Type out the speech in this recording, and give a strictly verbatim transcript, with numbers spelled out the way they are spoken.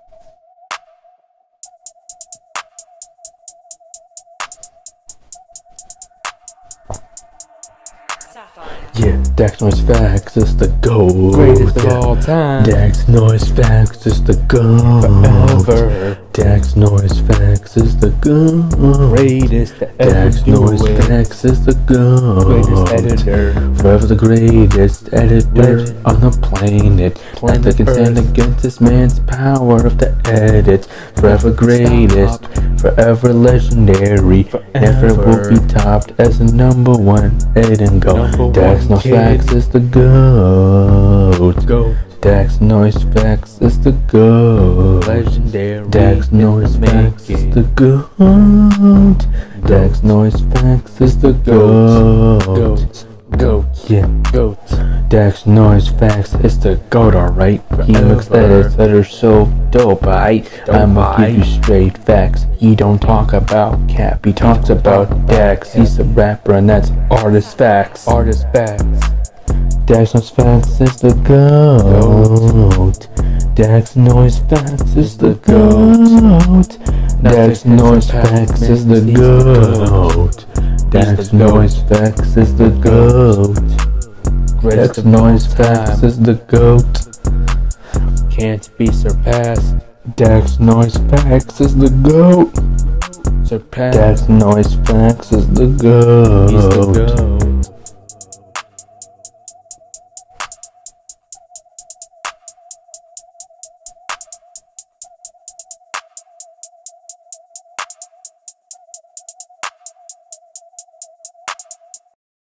Yeah, Daxnosie Fax is the GOAT. Greatest of all time. Daxnosie Fax is the GOAT. Forever. Daxnosie Fax is the GOAT. Greatest to ever do Daxnosie it. Fax is the GOAT. Greatest editor. Forever the greatest editor Legend. on the planet. Planet Nothing can stand Earth. against this man's power of the edit. Forever greatest, forever legendary. Never will be topped as the number one edit and go. Number one Daxnosie kid. Fax is the GOAT. Go. Daxnosie Fax is the GOAT. Legendary. Daxnosie Fax is the GOAT. Daxnosie Fax is the GOAT. Goat. Goat. Yeah. Goat. Daxnosie Fax is the GOAT, alright. He makes edits that are so dope, alright. I'ma give you straight facts. He don't talk about cap, he talks about Dax. He's a rapper and that's Artist Fax. Artist Fax. Daxnosie Fax is the GOAT. Daxnosie Fax is the GOAT. Daxnosie Fax is the GOAT. Daxnosie Fax is the GOAT. Daxnosie Fax is the GOAT. Can't be surpassed. Daxnosie Fax is the GOAT. Surpassed. Daxnosie Fax is the GOAT. He's the GOAT.